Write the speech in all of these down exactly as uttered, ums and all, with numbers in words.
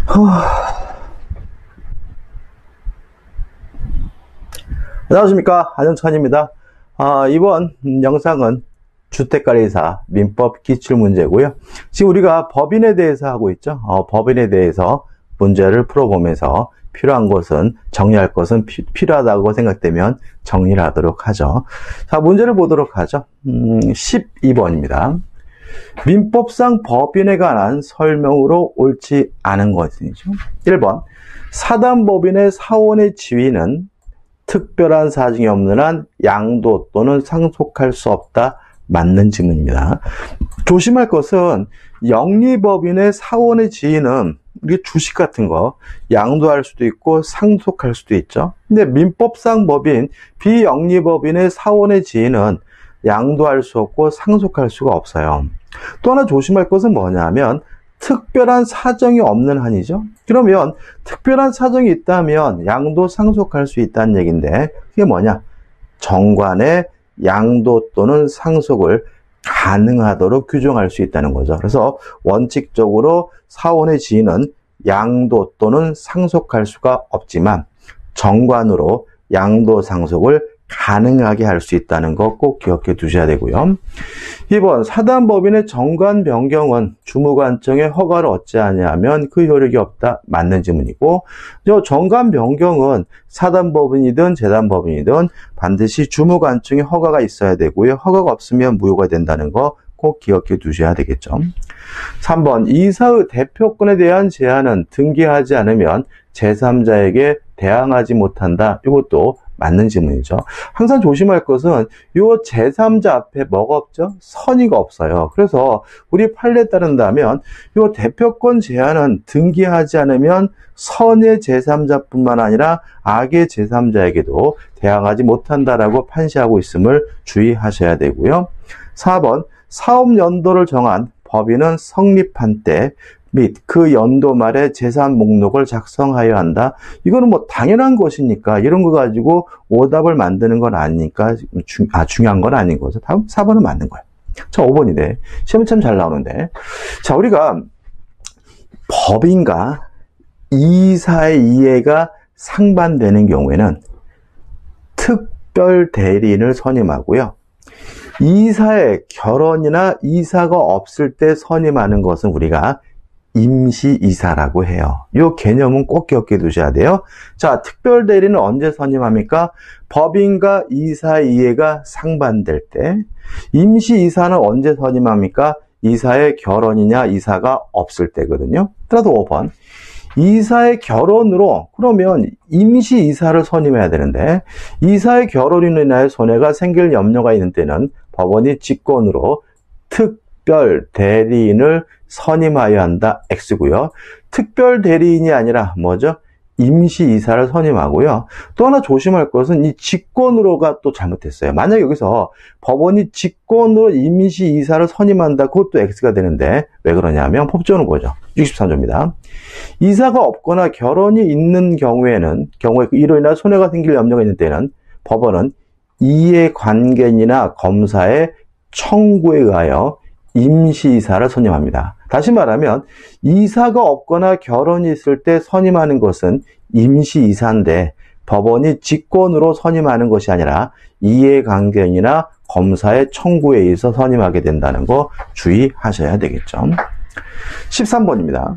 안녕하십니까, 안영찬입니다. 아, 이번 영상은 주택관리사 민법 기출문제고요. 지금 우리가 법인에 대해서 하고 있죠. 어, 법인에 대해서 문제를 풀어보면서 필요한 것은, 정리할 것은 피, 필요하다고 생각되면 정리를 하도록 하죠. 자, 문제를 보도록 하죠. 음, 십이 번입니다. 민법상 법인에 관한 설명으로 옳지 않은 것이죠. 일 번, 사단법인의 사원의 지위는 특별한 사정이 없는 한 양도 또는 상속할 수 없다. 맞는 질문입니다. 조심할 것은 영리법인의 사원의 지위는 우리 주식 같은 거 양도할 수도 있고 상속할 수도 있죠. 근데 민법상 법인, 비영리법인의 사원의 지위는 양도할 수 없고 상속할 수가 없어요. 또 하나 조심할 것은 뭐냐면 특별한 사정이 없는 한이죠. 그러면 특별한 사정이 있다면 양도 상속할 수 있다는 얘기인데 그게 뭐냐? 정관의 양도 또는 상속을 가능하도록 규정할 수 있다는 거죠. 그래서 원칙적으로 사원의 지위는 양도 또는 상속할 수가 없지만 정관으로 양도 상속을 가능하게 할 수 있다는 거 꼭 기억해 두셔야 되고요. 이 번, 사단법인의 정관 변경은 주무관청의 허가를 얻지 아니하면 그 효력이 없다. 맞는 질문이고, 저 정관 변경은 사단법인이든 재단법인이든 반드시 주무관청의 허가가 있어야 되고요. 허가가 없으면 무효가 된다는 거 꼭 기억해 두셔야 되겠죠. 삼 번, 이사의 대표권에 대한 제한은 등기하지 않으면 제삼자에게 대항하지 못한다. 이것도 맞는 질문이죠. 항상 조심할 것은 요 제삼자 앞에 뭐가 없죠? 선의가 없어요. 그래서 우리 판례에 따른다면 요 대표권 제한은 등기하지 않으면 선의 제삼자뿐만 아니라 악의 제삼자에게도 대항하지 못한다라고 판시하고 있음을 주의하셔야 되고요. 사 번, 사업 연도를 정한 법인은 성립한 때 및 그 연도 말에 재산 목록을 작성하여야 한다. 이거는 뭐 당연한 것이니까 이런 거 가지고 오답을 만드는 건 아니니까 주, 아, 중요한 건 아닌 거죠. 다음 사 번은 맞는 거예요. 자, 오 번이네. 시험이 참 잘 나오는데. 자, 우리가 법인과 이사의 이해가 상반되는 경우에는 특별 대리인을 선임하고요. 이사의 결혼이나 이사가 없을 때 선임하는 것은 우리가 임시이사라고 해요. 이 개념은 꼭 기억해 두셔야 돼요. 자, 특별대리는 언제 선임합니까? 법인과 이사의 이해가 상반될 때. 임시이사는 언제 선임합니까? 이사의 결혼이냐 이사가 없을 때거든요. 따라서 오 번. 이사의 결혼으로 그러면 임시이사를 선임해야 되는데 이사의 결혼으로 인하여 손해가 생길 염려가 있는 때는 법원이 직권으로 특별 대리인을 선임하여야 한다. X고요. 특별 대리인이 아니라 뭐죠? 임시이사를 선임하고요. 또 하나 조심할 것은 이 직권으로가 또 잘못했어요. 만약 여기서 법원이 직권으로 임시이사를 선임한다. 그것도 X가 되는데 왜 그러냐면 법조는 뭐죠? 육십삼 조입니다. 이사가 없거나 결혼이 있는 경우에는 경우에 이로 인한 손해가 생길 염려가 있는 때는 법원은 이해관계인이나 검사의 청구에 의하여 임시이사를 선임합니다. 다시 말하면 이사가 없거나 결혼이 있을 때 선임하는 것은 임시이사인데 법원이 직권으로 선임하는 것이 아니라 이해관계인이나 검사의 청구에 의해서 선임하게 된다는 거 주의하셔야 되겠죠. 십삼 번입니다.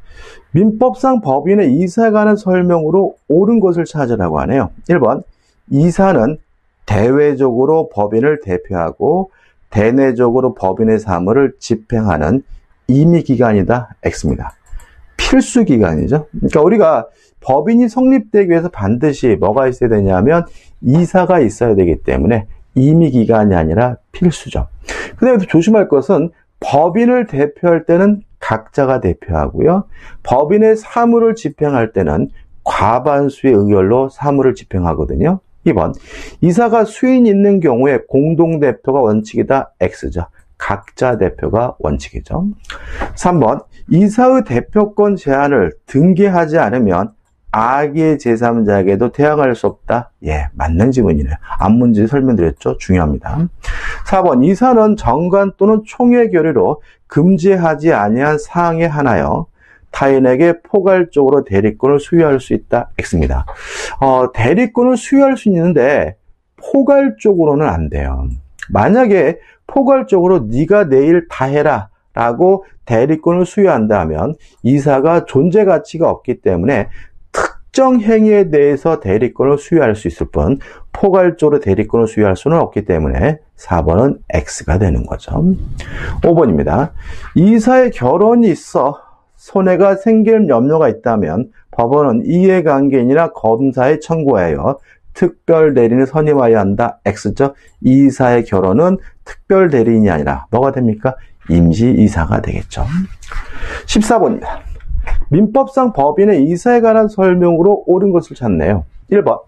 민법상 법인의 이사에 관한 설명으로 옳은 것을 찾으라고 하네요. 일 번, 이사는 대외적으로 법인을 대표하고 대내적으로 법인의 사무를 집행하는 임의기관이다. X입니다. 필수기관이죠. 그러니까 우리가 법인이 성립되기 위해서 반드시 뭐가 있어야 되냐면 이사가 있어야 되기 때문에 임의기관이 아니라 필수죠. 그 다음에 조심할 것은 법인을 대표할 때는 각자가 대표하고요. 법인의 사무를 집행할 때는 과반수의 의결로 사무를 집행하거든요. 이 번, 이사가 수인 있는 경우에 공동대표가 원칙이다. X죠. 각자 대표가 원칙이죠. 삼 번, 이사의 대표권 제한을 등기하지 않으면 악의 제삼자에게도 대항할 수 없다. 예, 맞는 질문이네요. 앞문제 설명드렸죠. 중요합니다. 사 번, 이사는 정관 또는 총회 결의로 금지하지 아니한 사항에 한하여 타인에게 포괄적으로 대리권을 수여할 수 있다. X입니다. 어, 대리권을 수여할 수 있는데 포괄적으로는 안 돼요. 만약에 포괄적으로 네가 내일 다 해라 라고 대리권을 수여한다 하면 이사가 존재 가치가 없기 때문에 특정 행위에 대해서 대리권을 수여할 수 있을 뿐 포괄적으로 대리권을 수여할 수는 없기 때문에 사 번은 X가 되는 거죠. 오 번입니다. 이사의 결혼이 있어 손해가 생길 염려가 있다면 법원은 이해관계인이나 검사에 청구하여 특별 대리인을 선임하여야 한다. X죠. 이사의 결혼은 특별 대리인이 아니라 뭐가 됩니까? 임시이사가 되겠죠. 십사 번입니다. 민법상 법인의 이사에 관한 설명으로 옳은 것을 찾네요. 일 번.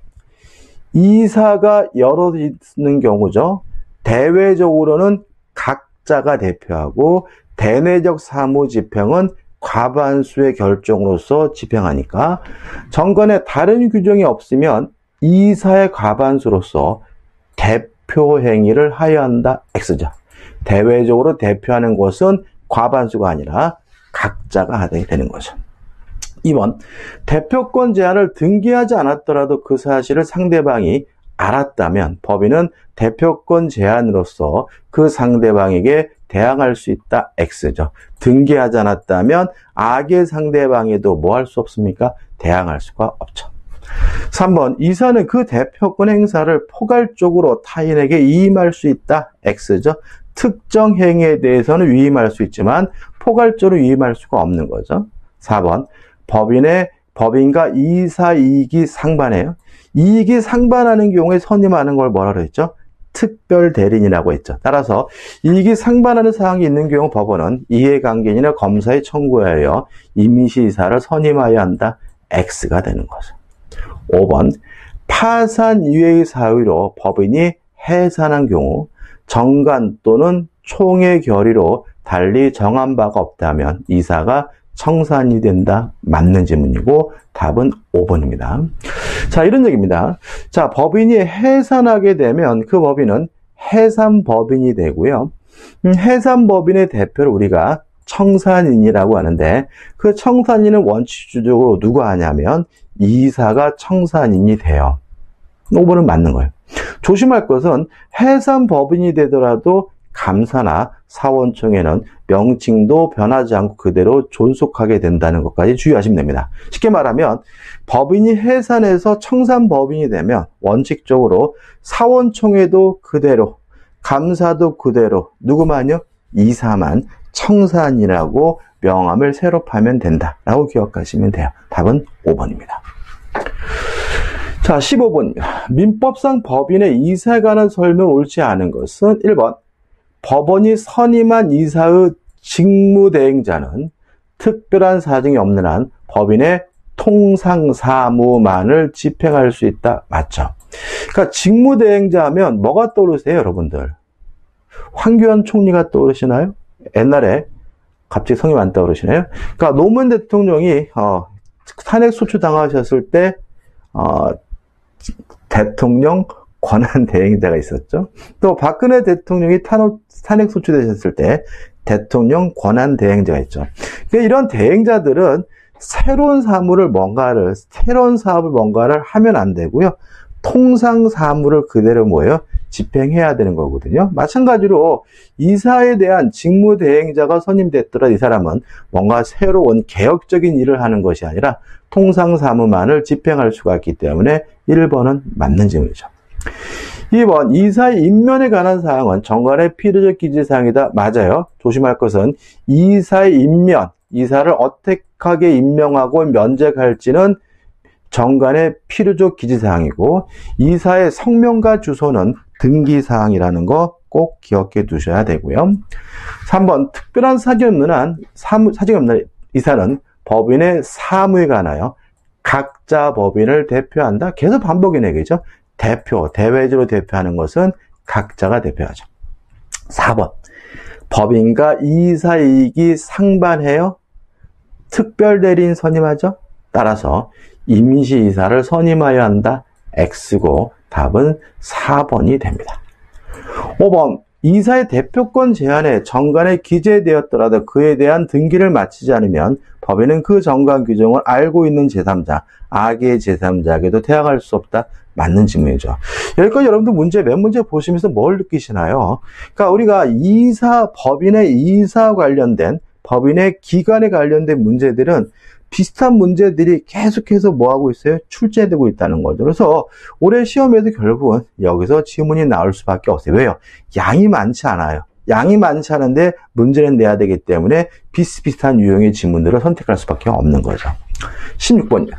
이사가 여러 있는 경우죠. 대외적으로는 각자가 대표하고 대내적 사무 집행은 과반수의 결정으로서 집행하니까 정관에 다른 규정이 없으면 이사의 과반수로서 대표 행위를 하여야 한다. X죠. 대외적으로 대표하는 것은 과반수가 아니라 각자가 하게 되는 거죠. 이 번. 대표권 제한을 등기하지 않았더라도 그 사실을 상대방이 알았다면 법인은 대표권 제한으로서 그 상대방에게 대항할 수 있다. X죠. 등기하지 않았다면 악의 상대방에도 뭐 할 수 없습니까? 대항할 수가 없죠. 삼 번. 이사는 그 대표권 행사를 포괄적으로 타인에게 위임할 수 있다. X죠. 특정 행위에 대해서는 위임할 수 있지만 포괄적으로 위임할 수가 없는 거죠. 사 번. 법인의 법인과 이사 이익이 상반해요. 이익이 상반하는 경우에 선임하는 걸 뭐라 그랬죠? 특별 대리인이라고 했죠. 따라서 이익이 상반하는 사항이 있는 경우 법원은 이해관계인이나 검사에 청구하여 임시이사를 선임하여야 한다. X가 되는 거죠. 오 번. 파산 이외의 사유로 법인이 해산한 경우 정관 또는 총회 결의로 달리 정한 바가 없다면 이사가 청산이 된다. 맞는 질문이고 답은 오 번입니다. 자, 이런 얘기입니다. 자, 법인이 해산하게 되면 그 법인은 해산법인이 되고요. 음, 해산법인의 대표를 우리가 청산인이라고 하는데 그 청산인은 원칙적으로 누가 하냐면 이사가 청산인이 돼요. 오 번은 맞는 거예요. 조심할 것은 해산법인이 되더라도 감사나 사원총회는 명칭도 변하지 않고 그대로 존속하게 된다는 것까지 주의하시면 됩니다. 쉽게 말하면 법인이 해산해서 청산법인이 되면 원칙적으로 사원총회도 그대로, 감사도 그대로, 누구만요? 이사만 청산이라고 명함을 새로 파면 된다라고 기억하시면 돼요. 답은 오 번입니다. 자, 십오 번입니다. 민법상 법인의 이사에 관한 설명을 옳지 않은 것은 일 번. 법원이 선임한 이사의 직무대행자는 특별한 사정이 없는 한 법인의 통상사무만을 집행할 수 있다. 맞죠? 그러니까 직무대행자 하면 뭐가 떠오르세요, 여러분들? 황교안 총리가 떠오르시나요? 옛날에 갑자기 성이 안 떠오르시나요? 그러니까 노무현 대통령이 어, 탄핵소추 당하셨을 때 어, 대통령 권한 대행자가 있었죠. 또 박근혜 대통령이 탄핵 소추되셨을 때 대통령 권한 대행자가 있죠. 그러니까 이런 대행자들은 새로운 사무를 뭔가를 새로운 사업을 뭔가를 하면 안 되고요. 통상 사무를 그대로 뭐예요? 집행해야 되는 거거든요. 마찬가지로 이사에 대한 직무 대행자가 선임됐더라도 이 사람은 뭔가 새로운 개혁적인 일을 하는 것이 아니라 통상 사무만을 집행할 수가 있기 때문에 일 번은 맞는 질문이죠. 이 번. 이사의 임면에 관한 사항은 정관의 필요적 기재사항이다. 맞아요. 조심할 것은 이사의 임면, 이사를 어떻게 임명하고 면책할지는 정관의 필요적 기재사항이고 이사의 성명과 주소는 등기사항이라는 거 꼭 기억해 두셔야 되고요. 삼 번. 특별한 사정이 없는 한 사무, 사정이 없는 이사는 법인의 사무에 관하여 각자 법인을 대표한다. 계속 반복이네, 얘기죠. 대표, 대외적으로 대표하는 것은 각자가 대표하죠. 사 번. 법인과 이사 이익이 상반해요? 특별대리인 선임하죠? 따라서 임시이사를 선임하여야 한다. X고 답은 사 번이 됩니다. 오 번. 이사의 대표권 제한에 정관에 기재되었더라도 그에 대한 등기를 마치지 않으면 법인은 그 정관 규정을 알고 있는 제삼자, 악의 제삼자에게도 대항할 수 없다. 맞는 질문이죠. 여기까지 여러분들 문제, 몇 문제 보시면서 뭘 느끼시나요? 그러니까 우리가 이사, 법인의 이사 관련된, 법인의 기관에 관련된 문제들은 비슷한 문제들이 계속해서 뭐하고 있어요? 출제되고 있다는 거죠. 그래서 올해 시험에도 결국은 여기서 지문이 나올 수밖에 없어요. 왜요? 양이 많지 않아요. 양이 많지 않은데 문제는 내야 되기 때문에 비슷비슷한 유형의 지문들을 선택할 수밖에 없는 거죠. 십육 번이요.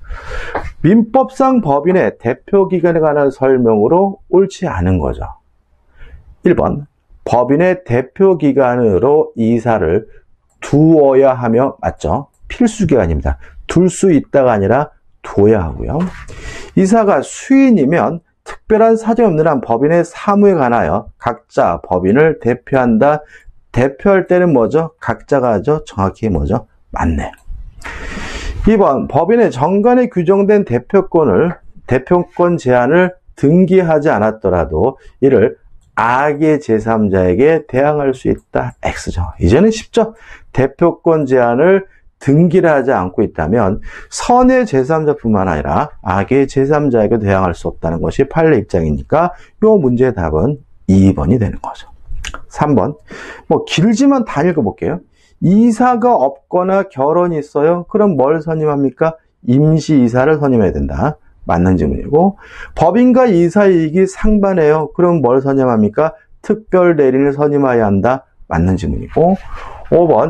민법상 법인의 대표기관에 관한 설명으로 옳지 않은 거죠. 일 번. 법인의 대표기관으로 이사를 두어야 하며, 맞죠? 필수기관입니다. 둘 수 있다가 아니라 둬야 하고요. 이사가 수인이면 특별한 사정이 없는 한 법인의 사무에 관하여 각자 법인을 대표한다. 대표할 때는 뭐죠? 각자가 하죠. 정확히 뭐죠? 맞네. 이 번. 법인의 정관에 규정된 대표권을, 대표권 제한을 등기하지 않았더라도 이를 악의 제삼자에게 대항할 수 있다. X죠. 이제는 쉽죠? 대표권 제한을 등기를 하지 않고 있다면 선의 제삼자뿐만 아니라 악의 제삼자에게 대항할 수 없다는 것이 판례 입장이니까 이 문제의 답은 이 번이 되는 거죠. 삼 번. 뭐 길지만 다 읽어볼게요. 이사가 없거나 결혼이 있어요. 그럼 뭘 선임합니까? 임시이사를 선임해야 된다. 맞는 질문이고, 법인과 이사이익이 상반해요. 그럼 뭘 선임합니까? 특별대리인을 선임해야 한다. 맞는 질문이고, 오 번.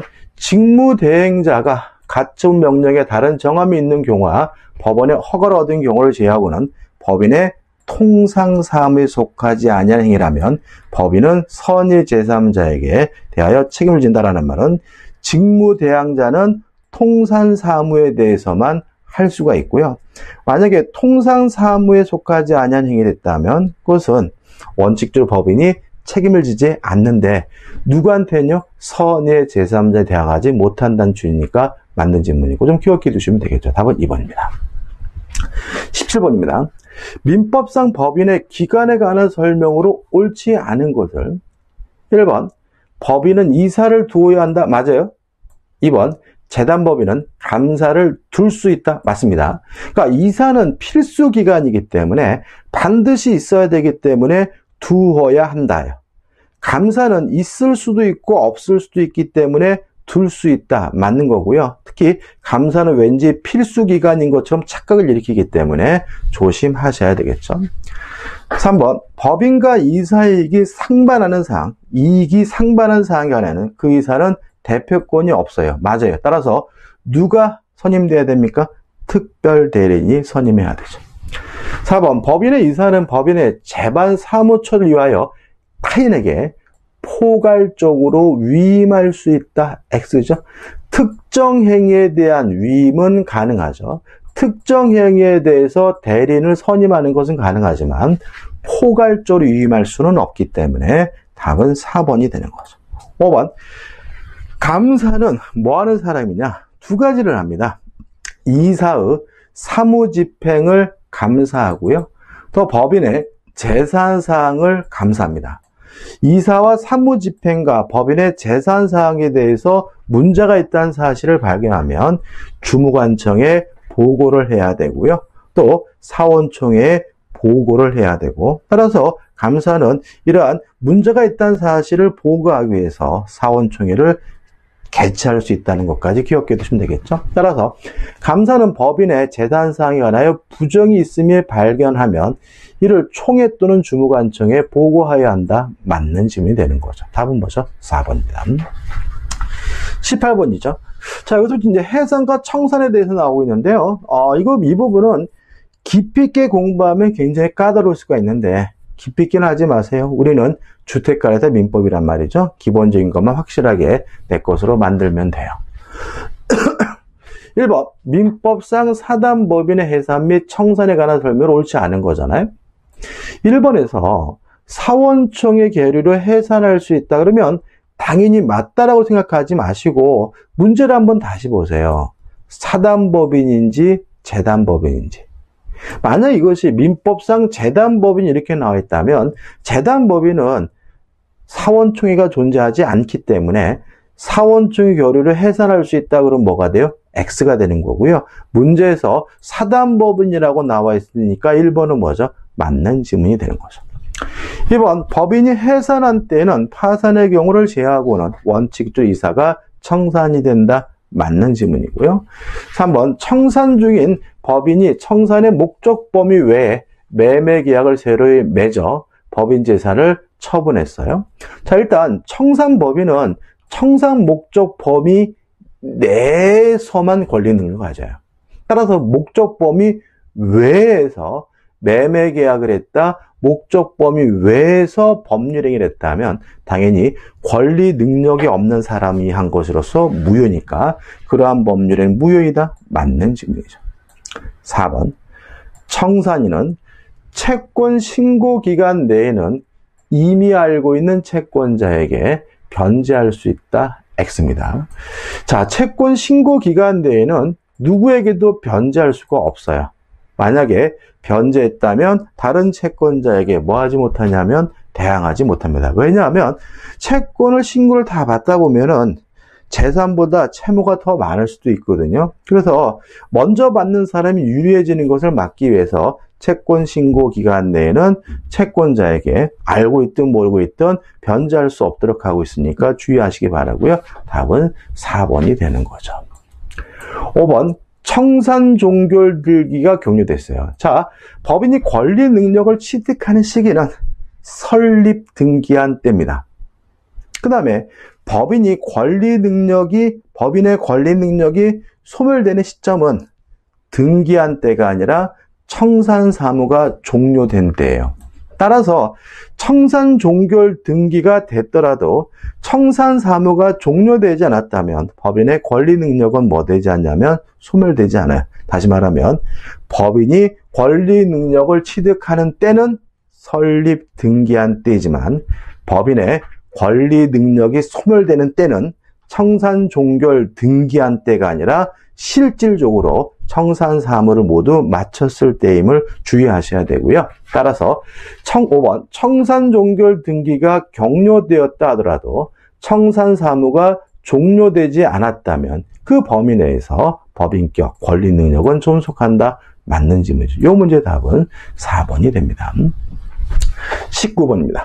직무대행자가 가처분 명령에 다른 정함이 있는 경우와 법원의 허가를 얻은 경우를 제외하고는 법인의 통상사무에 속하지 아니한 행위라면 법인은 선의 제삼자에게 대하여 책임을 진다라는 말은 직무대행자는 통상사무에 대해서만 할 수가 있고요. 만약에 통상사무에 속하지 아니한 행위를 했다면 그것은 원칙적으로 법인이 책임을 지지 않는데 누구한테는요? 선의 제삼자에 대항하지 못한다는 주의니까 맞는 질문이고 좀 기억해 두시면 되겠죠. 답은 이 번입니다. 십칠 번입니다. 민법상 법인의 기관에 관한 설명으로 옳지 않은 것을 일 번. 법인은 이사를 두어야 한다. 맞아요. 이 번. 재단법인은 감사를 둘 수 있다. 맞습니다. 그러니까 이사는 필수기관이기 때문에 반드시 있어야 되기 때문에 두어야 한다요. 감사는 있을 수도 있고 없을 수도 있기 때문에 둘 수 있다. 맞는 거고요. 특히 감사는 왠지 필수기관인 것처럼 착각을 일으키기 때문에 조심하셔야 되겠죠. 삼 번. 법인과 이사이익이 상반하는 사항, 이익이 상반하는 사항에 관해서는 그 이사는 대표권이 없어요. 맞아요. 따라서 누가 선임돼야 됩니까? 특별대리인이 선임해야 되죠. 사 번. 법인의 이사는 법인의 재반 사무처를 위하여 타인에게 포괄적으로 위임할 수 있다. X죠. 특정 행위에 대한 위임은 가능하죠. 특정 행위에 대해서 대리인을 선임하는 것은 가능하지만 포괄적으로 위임할 수는 없기 때문에 답은 사 번이 되는 거죠. 오 번. 감사는 뭐 하는 사람이냐? 두 가지를 합니다. 이사의 사무집행을 감사하고요. 또 법인의 재산사항을 감사합니다. 이사와 사무집행과 법인의 재산사항에 대해서 문제가 있다는 사실을 발견하면 주무관청에 보고를 해야 되고요. 또 사원총회에 보고를 해야 되고, 따라서 감사는 이러한 문제가 있다는 사실을 보고하기 위해서 사원총회를 개최할 수 있다는 것까지 기억해 두시면 되겠죠. 따라서 감사는 법인의 재산사항에 관하여 부정이 있음을 발견하면 이를 총회 또는 주무관청에 보고하여야 한다. 맞는 질문이 되는 거죠. 답은 뭐죠? 사 번입니다. 십팔 번이죠. 자, 여기서 이제 해산과 청산에 대해서 나오고 있는데요. 어, 이거 이 부분은 깊이 있게 공부하면 굉장히 까다로울 수가 있는데 깊이 있게는 하지 마세요. 우리는 주택가에서 민법이란 말이죠. 기본적인 것만 확실하게 내 것으로 만들면 돼요. 일 번. 민법상 사단법인의 해산 및 청산에 관한 설명을 옳지 않은 거잖아요. 일 번에서 사원총회 계류로 해산할 수 있다 그러면 당연히 맞다라고 생각하지 마시고 문제를 한번 다시 보세요. 사단법인인지 재단법인인지. 만약 이것이 민법상 재단법인이 이렇게 나와 있다면 재단법인은 사원총회가 존재하지 않기 때문에 사원총회 결의를 해산할 수 있다 그러면 뭐가 돼요? X가 되는 거고요. 문제에서 사단법인이라고 나와 있으니까 일 번은 뭐죠? 맞는 지문이 되는 거죠. 이 번 법인이 해산한 때는 파산의 경우를 제외하고는 원칙적 이사가 청산이 된다. 맞는 지문이고요. 삼 번 청산 중인 법인이 청산의 목적 범위 외에 매매 계약을 새로 맺어 법인 재산을 처분했어요. 자, 일단 청산 법인은 청산 목적 범위 내에서만 권리 능력을 가져요. 따라서 목적 범위 외에서 매매 계약을 했다, 목적 범위 외에서 법률 행위를 했다면 당연히 권리 능력이 없는 사람이 한 것으로서 무효니까 그러한 법률은 무효이다. 맞는 질문이죠. 사 번 청산인은 채권 신고 기간 내에는 이미 알고 있는 채권자에게 변제할 수 있다. X입니다. 자, 채권 신고 기간 내에는 누구에게도 변제할 수가 없어요. 만약에 변제했다면 다른 채권자에게 뭐 하지 못하냐면 대항하지 못합니다. 왜냐하면 채권을 신고를 다 받다 보면은 재산보다 채무가 더 많을 수도 있거든요. 그래서 먼저 받는 사람이 유리해지는 것을 막기 위해서 채권 신고 기간 내에는 채권자에게 알고 있든 모르고 있든 변제할 수 없도록 하고 있으니까 주의하시기 바라고요. 답은 사 번이 되는 거죠. 오 번 청산 종결 들기가 격려됐어요. 자, 법인이 권리 능력을 취득하는 시기는 설립 등기한 때입니다. 그 다음에 법인이 권리 능력이, 법인의 권리 능력이 소멸되는 시점은 등기한 때가 아니라 청산 사무가 종료된 때예요. 따라서 청산 종결 등기가 됐더라도 청산 사무가 종료되지 않았다면 법인의 권리 능력은 뭐 되지 않냐면 소멸되지 않아요. 다시 말하면 법인이 권리 능력을 취득하는 때는 설립 등기한 때이지만 법인의 권리 능력이 소멸되는 때는 청산 종결 등기한 때가 아니라 실질적으로 청산 사무를 모두 마쳤을 때임을 주의하셔야 되고요. 따라서 오 번 청산 종결 등기가 격려되었다 하더라도 청산 사무가 종료되지 않았다면 그 범위 내에서 법인격 권리 능력은 존속한다. 맞는 질문이죠. 이 문제 답은 사 번이 됩니다. 십구 번입니다.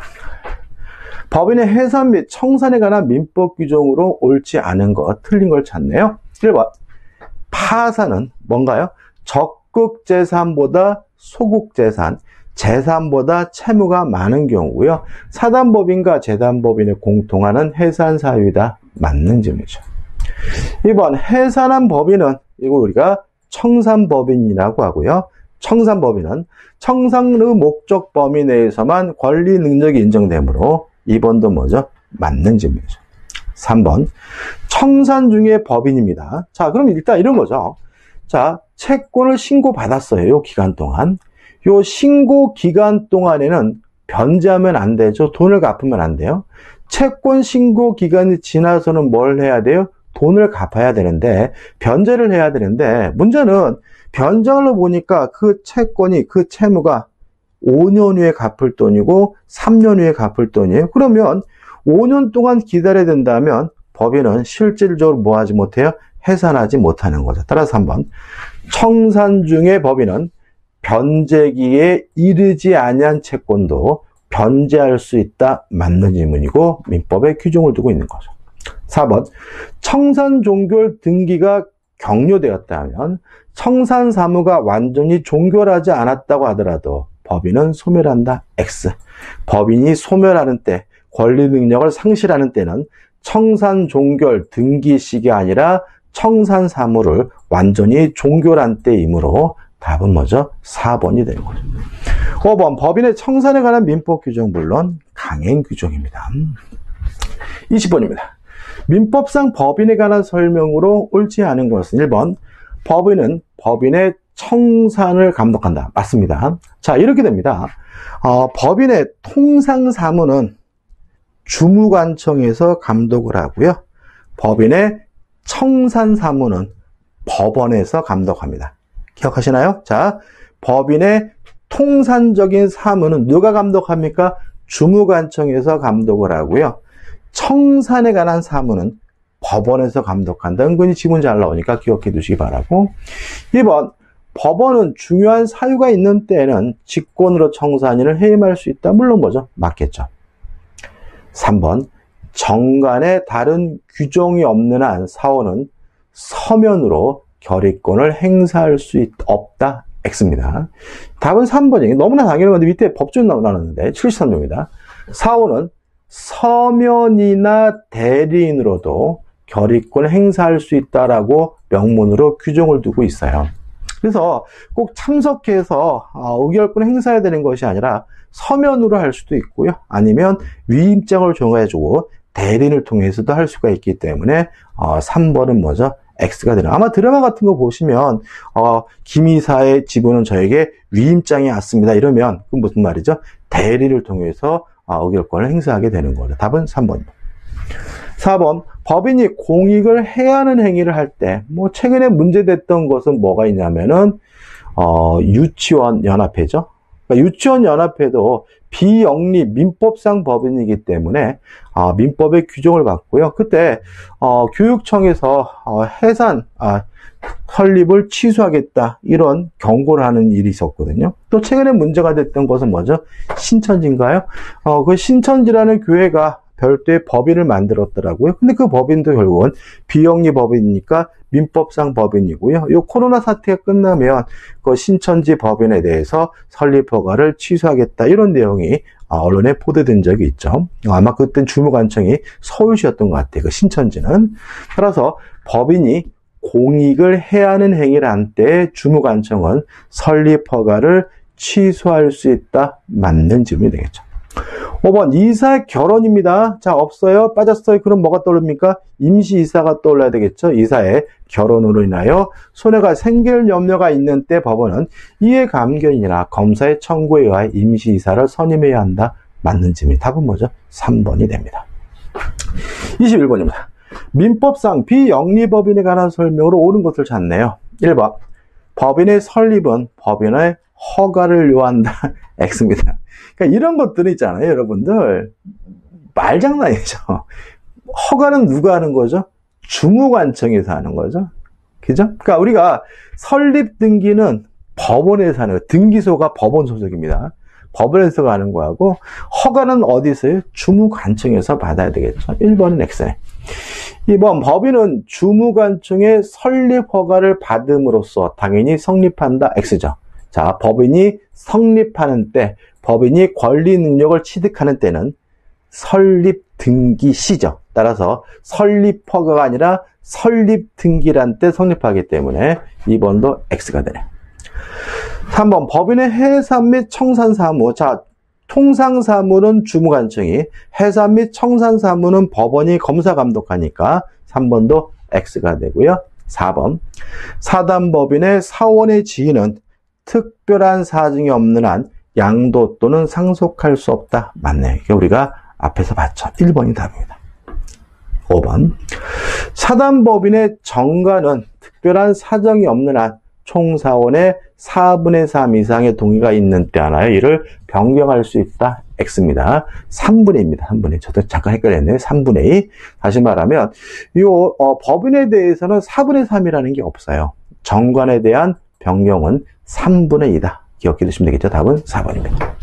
법인의 해산 및 청산에 관한 민법 규정으로 옳지 않은 것, 틀린 걸 찾네요. 일 번 파산은 뭔가요? 적극 재산보다 소극 재산, 재산보다 채무가 많은 경우고요. 사단법인과 재단법인이 공통하는 해산 사유이다. 맞는 점이죠. 이 번 해산한 법인은 이걸 우리가 청산법인이라고 하고요. 청산법인은 청산의 목적 범위 내에서만 권리 능력이 인정되므로 이 번도 뭐죠? 맞는 점이죠. 삼 번 청산 중의 법인입니다. 자, 그럼 일단 이런 거죠. 자, 채권을 신고받았어요. 요 기간 동안. 요 신고 기간 동안에는 변제하면 안 되죠. 돈을 갚으면 안 돼요. 채권 신고 기간이 지나서는 뭘 해야 돼요? 돈을 갚아야 되는데 변제를 해야 되는데 문제는 변정을 보니까 그 채권이 그 채무가 오 년 후에 갚을 돈이고 삼 년 후에 갚을 돈이에요. 그러면 오 년 동안 기다려야 된다면 법인은 실질적으로 뭐 하지 못해요? 해산하지 못하는 거죠. 따라서 한번 청산 중의 법인은 변제기에 이르지 아니한 채권도 변제할 수 있다. 맞는 질문이고 민법에 규정을 두고 있는 거죠. 사 번 청산 종결 등기가 격려되었다면 청산 사무가 완전히 종결하지 않았다고 하더라도 법인은 소멸한다. X. 법인이 소멸하는 때, 권리 능력을 상실하는 때는 청산 종결 등기 시기 아니라 청산 사무를 완전히 종결한 때이므로 답은 뭐죠? 사 번이 되는 거죠. 오 번 법인의 청산에 관한 민법 규정 물론 강행 규정입니다. 이십 번입니다. 민법상 법인에 관한 설명으로 옳지 않은 것은 일 번 법인은 법인의 청산을 감독한다. 맞습니다. 자, 이렇게 됩니다. 어, 법인의 통상사무는 주무관청에서 감독을 하고요. 법인의 청산사무는 법원에서 감독합니다. 기억하시나요? 자, 법인의 통산적인 사무는 누가 감독합니까? 주무관청에서 감독을 하고요. 청산에 관한 사무는 법원에서 감독한다. 은근히 지문 잘 나오니까 기억해 두시기 바라고. 이 번, 법원은 중요한 사유가 있는 때에는 직권으로 청산인을 해임할 수 있다. 물론 뭐죠? 맞겠죠. 삼 번, 정관에 다른 규정이 없는 한 사원은 서면으로 결의권을 행사할 수 있, 없다. X입니다. 답은 삼 번이에요. 너무나 당연한 건데 밑에 법준 나왔는데 칠십삼 조입니다. 사원은 서면이나 대리인으로도 결의권을 행사할 수 있다라고 명문으로 규정을 두고 있어요. 그래서 꼭 참석해서 의결권을 행사해야 되는 것이 아니라 서면으로 할 수도 있고요. 아니면 위임장을 정해주고 대리인을 통해서도 할 수가 있기 때문에 삼 번은 뭐죠? X가 되는. 아마 드라마 같은 거 보시면 어, 김 이사의 지분은 저에게 위임장이 왔습니다. 이러면 그건 무슨 말이죠? 대리를 통해서 어, 의결권을 행사하게 되는 거죠. 답은 삼 번입니다. 사 번, 법인이 공익을 해하는 행위를 할 때, 뭐 최근에 문제됐던 것은 뭐가 있냐면은 어, 유치원 연합회죠. 그러니까 유치원 연합회도 비영리 민법상 법인이기 때문에 어, 민법의 규정을 받고요. 그때 어, 교육청에서 어, 해산 아, 설립을 취소하겠다 이런 경고를 하는 일이 있었거든요. 또 최근에 문제가 됐던 것은 뭐죠? 신천지인가요? 어, 그 신천지라는 교회가 별도의 법인을 만들었더라고요. 근데 그 법인도 결국은 비영리 법인이니까 민법상 법인이고요. 이 코로나 사태가 끝나면 그 신천지 법인에 대해서 설립 허가를 취소하겠다 이런 내용이 언론에 보도된 적이 있죠. 아마 그때 주무관청이 서울시였던 것 같아요. 그 신천지는. 따라서 법인이 공익을 해하는 행위를 한 때 주무관청은 설립 허가를 취소할 수 있다. 맞는 질문이 되겠죠. 오 번, 이사의 결혼입니다. 자, 없어요? 빠졌어요? 그럼 뭐가 떠오릅니까? 임시이사가 떠올라야 되겠죠? 이사의 결혼으로 인하여 손해가 생길 염려가 있는 때 법원은 이해 감견이나 검사의 청구에 의하여 임시이사를 선임해야 한다. 맞는 질문. 답은 뭐죠? 삼 번이 됩니다. 이십일 번입니다. 민법상 비영리법인에 관한 설명으로 옳은 것을 찾네요. 일 번, 법인의 설립은 법인의 허가를 요한다. X입니다. 그러니까 이런 것들이 있잖아요, 여러분들. 말장난이죠. 허가는 누가 하는 거죠? 주무관청에서 하는 거죠. 그죠? 그러니까 우리가 설립 등기는 법원에서 하는 거예요. 등기소가 법원 소속입니다. 법원에서 하는 거하고 허가는 어디서요? 주무관청에서 받아야 되겠죠. 일 번은 X네. 이 번, 법인은 주무관청의 설립 허가를 받음으로써 당연히 성립한다. X죠. 자, 법인이 성립하는 때, 법인이 권리 능력을 취득하는 때는 설립 등기 시죠. 따라서 설립 허가가 아니라 설립 등기란 때 성립하기 때문에 이 번도 X가 되네. 삼 번, 법인의 해산 및 청산 사무. 자, 통상 사무는 주무관청이, 해산 및 청산 사무는 법원이 검사 감독하니까 삼 번도 X가 되고요. 사 번, 사단법인의 사원의 지위는 특별한 사정이 없는 한 양도 또는 상속할 수 없다. 맞네. 이게 우리가 앞에서 봤죠. 일 번이 답입니다. 오 번. 사단법인의 정관은 특별한 사정이 없는 한 총사원의 사분의 삼 이상의 동의가 있는 때 하나요. 이를 변경할 수 있다. X입니다. 삼분의 이입니다. 삼분의 이. 저도 잠깐 헷갈렸네요. 삼분의 이. 다시 말하면 이 어, 법인에 대해서는 사분의 삼이라는 게 없어요. 정관에 대한 변경은 삼분의 이다. 기억해 두시면 되겠죠. 답은 사 번입니다.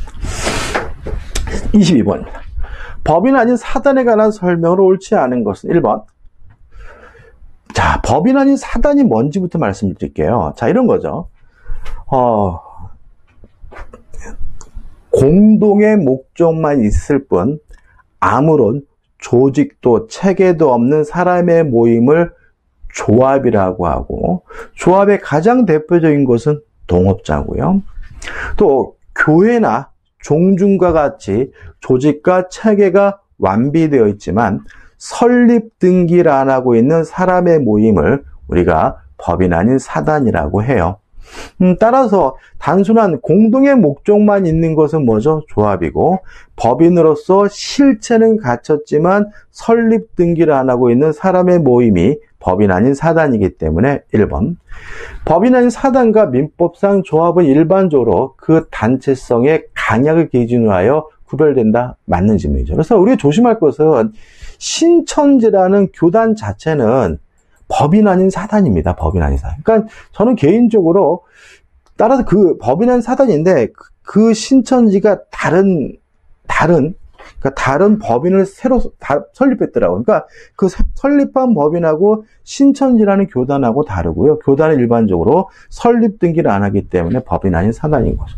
이십이 번입니다. 법인 아닌 사단에 관한 설명으로 옳지 않은 것은 일 번. 자, 법인 아닌 사단이 뭔지부터 말씀드릴게요. 자, 이런 거죠. 어, 공동의 목적만 있을 뿐 아무런 조직도 체계도 없는 사람의 모임을 조합이라고 하고, 조합의 가장 대표적인 것은 동업자고요. 또 교회나 종중과 같이 조직과 체계가 완비되어 있지만 설립 등기를 안 하고 있는 사람의 모임을 우리가 법인 아닌 사단이라고 해요. 음, 따라서 단순한 공동의 목적만 있는 것은 뭐죠? 조합이고, 법인으로서 실체는 갖췄지만 설립 등기를 안 하고 있는 사람의 모임이 법인 아닌 사단이기 때문에 일 번. 법인 아닌 사단과 민법상 조합은 일반적으로 그 단체성의 강약을 기준으로 하여 구별된다? 맞는 질문이죠. 그래서 우리가 조심할 것은 신천지라는 교단 자체는 법인 아닌 사단입니다. 법인 아닌 사단. 그러니까 저는 개인적으로 따라서 그 법인 아닌 사단인데 그 신천지가 다른 다른 그러니까 다른 법인을 새로 다, 설립했더라고요. 그러니까 그 설립한 법인하고 신천지라는 교단하고 다르고요. 교단은 일반적으로 설립 등기를 안 하기 때문에 법인 아닌 사단인 거죠.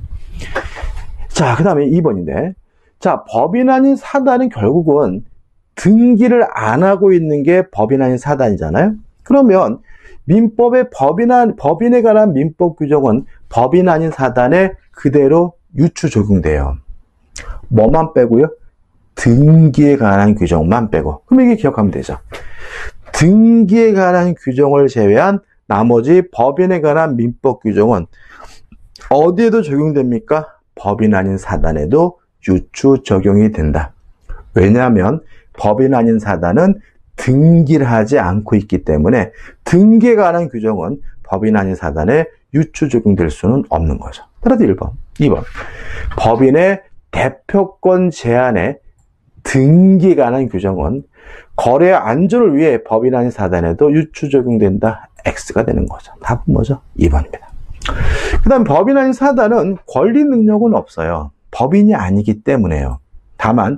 자, 그 다음에 이 번인데, 자, 법인 아닌 사단은 결국은 등기를 안 하고 있는 게 법인 아닌 사단이잖아요. 그러면 민법의 법인 안, 법인에 관한 민법 규정은 법인 아닌 사단에 그대로 유추 적용돼요. 뭐만 빼고요? 등기에 관한 규정만 빼고. 그럼 이게 기억하면 되죠. 등기에 관한 규정을 제외한 나머지 법인에 관한 민법 규정은 어디에도 적용됩니까? 법인 아닌 사단에도 유추 적용이 된다. 왜냐하면 법인 아닌 사단은 등기를 하지 않고 있기 때문에 등기에 관한 규정은 법인 아닌 사단에 유추 적용될 수는 없는 거죠. 따라서 일 번, 이 번. 법인의 대표권 제한에 등기에 관한 규정은 거래 안전을 위해 법인 아닌 사단에도 유추 적용된다. X가 되는 거죠. 답은 뭐죠? 이 번입니다. 그 다음 법인 아닌 사단은 권리 능력은 없어요. 법인이 아니기 때문에요. 다만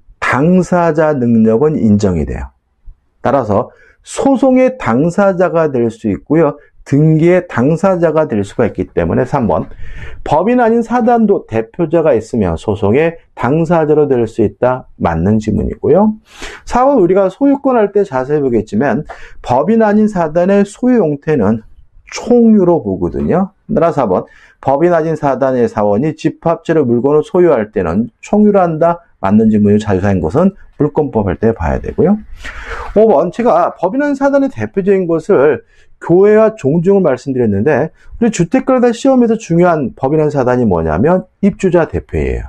당사자 능력은 인정이 돼요. 따라서 소송의 당사자가 될 수 있고요. 등기의 당사자가 될 수가 있기 때문에 삼 번 법인 아닌 사단도 대표자가 있으며 소송의 당사자로 될 수 있다. 맞는 지문이고요. 사 번 우리가 소유권 할 때 자세히 보겠지만 법인 아닌 사단의 소유 형태는 총유로 보거든요. 따라서 사 번 법인 아닌 사단의 사원이 집합체로 물건을 소유할 때는 총유로 한다. 맞는 지문이 자유사인 것은 물권법 할 때 봐야 되고요. 오 번 제가 법인 아닌 사단의 대표적인 것을 교회와 종중을 말씀드렸는데 우리 주택거래다 시험에서 중요한 법인 아닌 사단이 뭐냐면 입주자 대표회예요.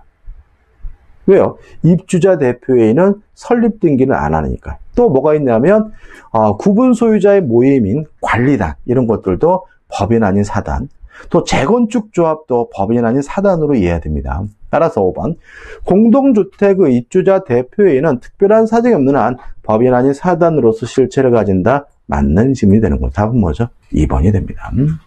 왜요? 입주자 대표회의는 설립 등기는 안 하니까. 또 뭐가 있냐면 어, 구분 소유자의 모임인 관리단 이런 것들도 법인 아닌 사단. 또 재건축조합도 법인 아닌 사단으로 이해해야 됩니다. 따라서 오 번 공동주택의 입주자 대표회의는 특별한 사정이 없는 한 법인 아닌 사단으로서 실체를 가진다. 맞는 질문이 되는 거죠. 답은 뭐죠? 이 번이 됩니다.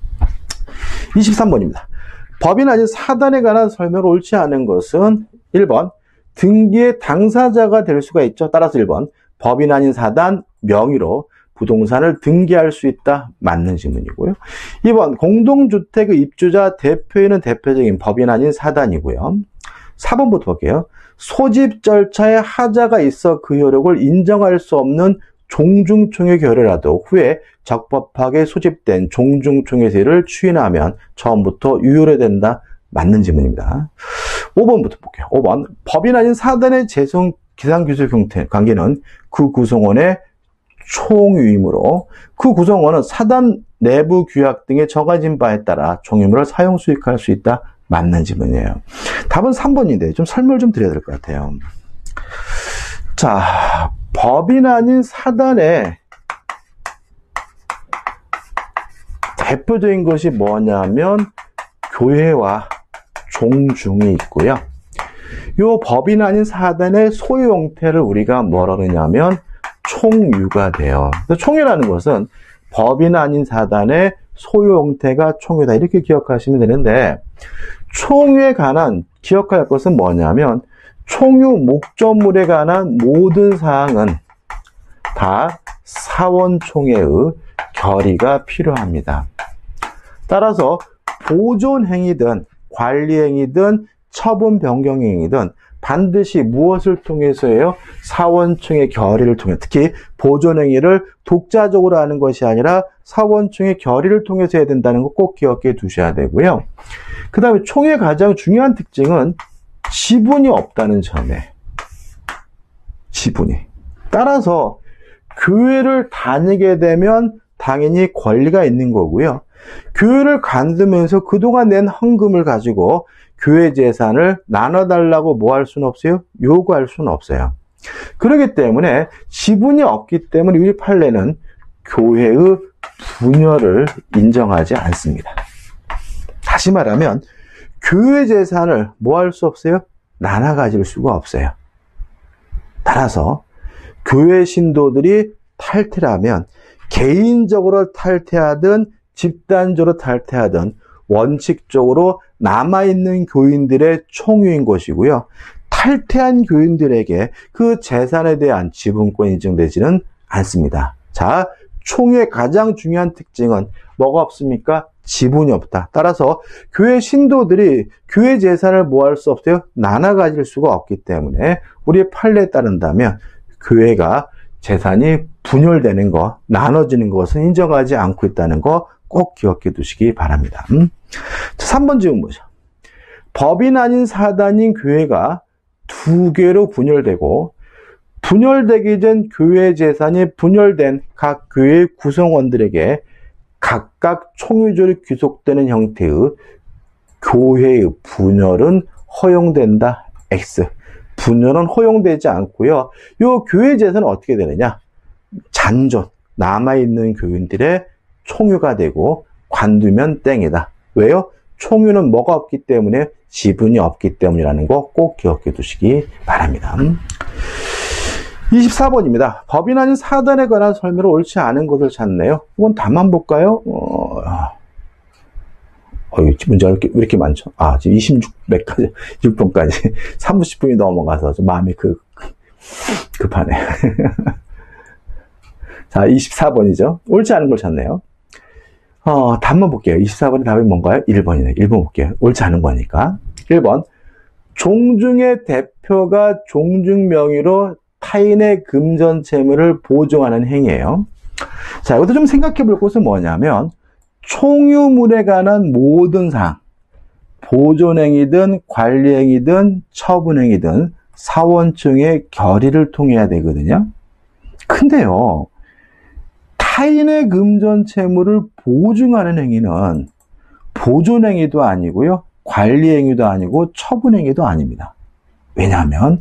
이십삼 번입니다. 법인 아닌 사단에 관한 설명을 옳지 않은 것은 일 번 등기의 당사자가 될 수가 있죠. 따라서 일 번 법인 아닌 사단 명의로 부동산을 등기할 수 있다. 맞는 질문이고요. 이 번 공동주택의 입주자 대표회의는 대표적인 법인 아닌 사단이고요. 사 번부터 볼게요. 소집 절차에 하자가 있어 그 효력을 인정할 수 없는 종중총회 결의라도 후에 적법하게 소집된 종중총회제를 추인하면 처음부터 유효화된다. 맞는 질문입니다. 오 번부터 볼게요. 오 번 법인 아닌 사단의 재성 기상기술 형태 관계는 그 구성원의 총유이므로 그 구성원은 사단 내부 규약 등에 정해진 바에 따라 총유물을 사용 수익할 수 있다. 맞는 질문이에요. 답은 삼 번인데 좀 설명을 좀 드려야 될 것 같아요. 자, 법인 아닌 사단의 대표적인 것이 뭐냐면 교회와 종중이 있고요. 이 법인 아닌 사단의 소유 형태를 우리가 뭐라 그러냐면 총유가 돼요. 총유라는 것은 법인 아닌 사단의 소유 형태가 총유다. 이렇게 기억하시면 되는데 총유에 관한 기억할 것은 뭐냐면 총유 목적물에 관한 모든 사항은 다 사원총회의 결의가 필요합니다. 따라서 보존행위든 관리행위든 처분 변경행위든 반드시 무엇을 통해서요? 사원총회 결의를 통해 특히 보존행위를 독자적으로 하는 것이 아니라 사원총회 결의를 통해서 해야 된다는 거 꼭 기억해 두셔야 되고요. 그 다음에 총회 가장 중요한 특징은 지분이 없다는 점에 지분이. 따라서 교회를 다니게 되면 당연히 권리가 있는 거고요. 교회를 관두면서 그동안 낸 헌금을 가지고 교회 재산을 나눠달라고 뭐 할 수는 없어요? 요구할 수는 없어요. 그렇기 때문에 지분이 없기 때문에 우리 판례는 교회의 분여를 인정하지 않습니다. 다시 말하면 교회 재산을 뭐 할 수 없어요? 나눠 가질 수가 없어요. 따라서 교회 신도들이 탈퇴를 하면 개인적으로 탈퇴하든 집단적으로 탈퇴하든 원칙적으로 남아있는 교인들의 총유인 것이고요. 탈퇴한 교인들에게 그 재산에 대한 지분권이 인정되지는 않습니다. 자, 총유의 가장 중요한 특징은 뭐가 없습니까? 지분이 없다. 따라서 교회 신도들이 교회 재산을 뭐 할 수 없어요? 나눠 가질 수가 없기 때문에 우리의 판례에 따른다면 교회가 재산이 분열되는 것, 나눠지는 것은 인정하지 않고 있다는 거 꼭 기억해 두시기 바랍니다. 음? 삼 번 질문 보죠. 법인 아닌 사단인 교회가 두 개로 분열되고 분열되기 전 교회 재산이 분열된 각 교회 구성원들에게 각각 총유적으로 귀속되는 형태의 교회의 분열은 허용된다. X. 분열은 허용되지 않고요. 이 교회 재산은 어떻게 되느냐? 잔존, 남아있는 교인들의 총유가 되고 관두면 땡이다. 왜요? 총유는 뭐가 없기 때문에? 지분이 없기 때문이라는 거 꼭 기억해 두시기 바랍니다. 이십사 번입니다. 법인 아닌 사단에 관한 설명을 옳지 않은 것을 찾네요. 이건 답만 볼까요? 어... 어휴, 문제가 이렇게, 왜 이렇게 많죠? 아, 지금 이십육 번까지, 육 번까지, 삼십 분이 넘어가서 좀 마음이 그, 급하네. 자, 이십사 번이죠. 옳지 않은 걸 찾네요. 어, 답만 볼게요. 이십사 번의 답이 뭔가요? 일 번이네. 일 번 볼게요. 옳지 않은 거니까. 일 번. 종중의 대표가 종중 명의로 타인의 금전 채무를 보증하는 행위예요. 자, 이것도 좀 생각해 볼 것은 뭐냐면, 총유물에 관한 모든 사항, 보존행위든 관리행위든 처분행위든 사원총의 결의를 통해야 되거든요. 근데요, 타인의 금전 채무를 보증하는 행위는 보존행위도 아니고요, 관리행위도 아니고 처분행위도 아닙니다. 왜냐하면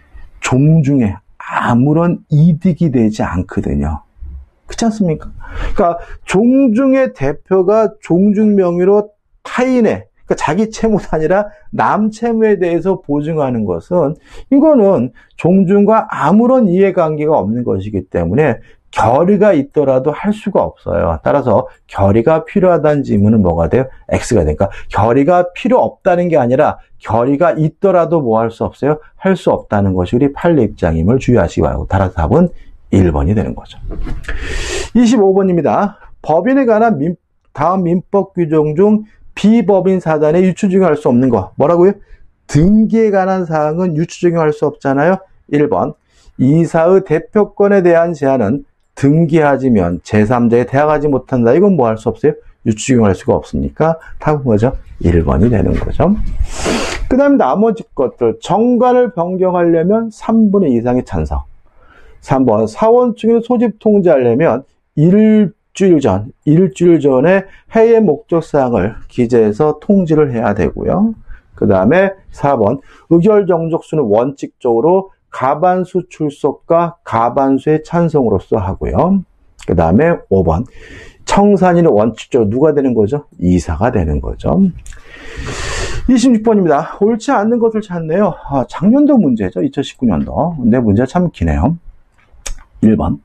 종중에 아무런 이득이 되지 않거든요. 그렇지 않습니까? 그러니까 종중의 대표가 종중 명의로 타인의, 그러니까 자기 채무가 아니라 남 채무에 대해서 보증하는 것은 이거는 종중과 아무런 이해관계가 없는 것이기 때문에 결의가 있더라도 할 수가 없어요. 따라서 결의가 필요하다는 질문은 뭐가 돼요? X가 되니까 결의가 필요 없다는 게 아니라 결의가 있더라도 뭐 할 수 없어요? 할 수 없다는 것이 우리 판례 입장임을 주의하시기 바라고, 따라서 답은 일 번이 되는 거죠. 이십오 번입니다. 법인에 관한 민, 다음 민법 규정 중 비법인 사단에 유추 적용할 수 없는 거 뭐라고요? 등기에 관한 사항은 유추 적용할 수 없잖아요. 일 번. 이사의 대표권에 대한 제한은 등기하지면 제삼자에 대항하지 못한다. 이건 뭐 할 수 없어요? 유추 적용할 수가 없으니까 답은 뭐죠? 일 번이 되는 거죠. 그 다음에 나머지 것들. 정관을 변경하려면 삼분의 이 이상의 찬성. 삼 번. 사원총회를 소집 통지하려면 일주일 전, 일주일 전에 회의 목적사항을 기재해서 통지를 해야 되고요. 그 다음에 사 번. 의결 정족수는 원칙적으로 가반수 출석과 가반수의 찬성으로서 하고요. 그 다음에 오 번. 청산인은 원칙적으로 누가 되는 거죠? 이사가 되는 거죠. 이십육 번입니다. 옳지 않는 것을 찾네요. 아, 작년도 문제죠. 이천십구 년도. 근데 문제가 참 기네요. 일 번.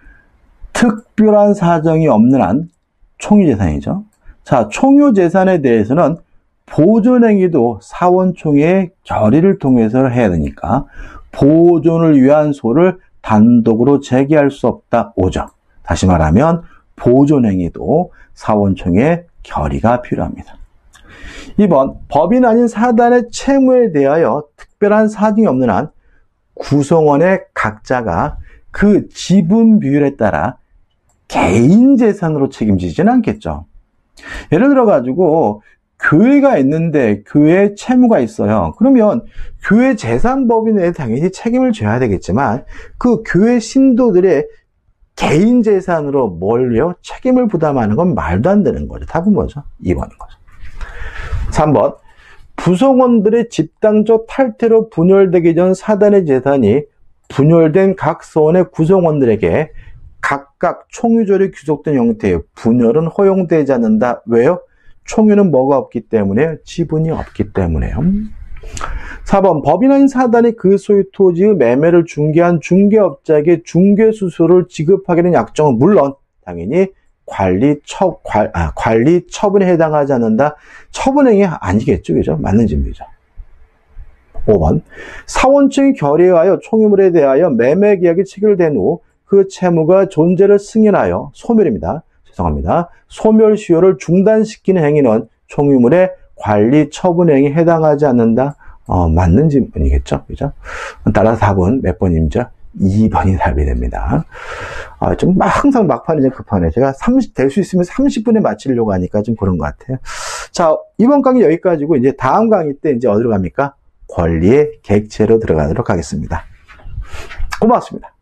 특별한 사정이 없는 한 총유재산이죠. 자, 총유재산에 대해서는 보존행위도 사원총회의 결의를 통해서 해야 되니까 보존을 위한 소를 단독으로 제기할 수 없다. 오 점. 다시 말하면 보존행위도 사원총회의 결의가 필요합니다. 이 번. 법인 아닌 사단의 채무에 대하여 특별한 사정이 없는 한 구성원의 각자가 그 지분 비율에 따라 개인 재산으로 책임지지는 않겠죠. 예를 들어 가지고 교회가 있는데 교회에 채무가 있어요. 그러면 교회 재산법인에 당연히 책임을 져야 되겠지만 그 교회 신도들의 개인 재산으로 뭘요? 책임을 부담하는 건 말도 안 되는 거죠. 답은 뭐죠? 이 번인 거죠. 삼 번. 구성원들의 집단적 탈퇴로 분열되기 전 사단의 재산이 분열된 각 서원의 구성원들에게 각각 총유절이 귀속된 형태의 분열은 허용되지 않는다. 왜요? 총유는 뭐가 없기 때문에? 지분이 없기 때문에요. 사 번 법인은 사단이 그 소유 토지의 매매를 중개한 중개업자에게 중개수수료를 지급하게 된 약정은 물론 당연히 관리 처, 관, 아, 관리 처분에 해당하지 않는다. 처분행위 아니겠죠. 그죠? 맞는 질문이죠. 오 번 사원청이 결의하여 총유물에 대하여 매매 계약이 체결된 후 그 채무가 존재를 승인하여 소멸입니다. 죄송합니다. 소멸 수요를 중단시키는 행위는 총유물의 관리 처분행위에 해당하지 않는다. 어, 맞는 질문이겠죠. 그죠? 따라서 답은 몇 번입니까? 이 번이 답이 됩니다. 아, 좀 막, 항상 막판이 좀 급하네. 제가 삼십, 될 수 있으면 삼십 분에 마치려고 하니까 좀 그런 것 같아요. 자, 이번 강의 여기까지고, 이제 다음 강의 때 이제 어디로 갑니까? 권리의 객체로 들어가도록 하겠습니다. 고맙습니다.